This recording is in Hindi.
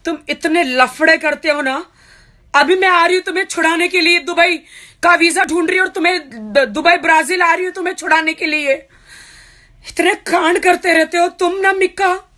तुम इतने लफड़े करते हो ना। अभी मैं आ रही हूं तुम्हें छुड़ाने के लिए, दुबई का वीजा ढूंढ रही हूँ और तुम्हें दुबई ब्राजील आ रही हूं तुम्हें छुड़ाने के लिए। इतने कांड करते रहते हो तुम ना मिक्का।